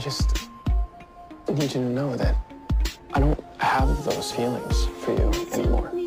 just need you to know that I don't have those feelings for you anymore.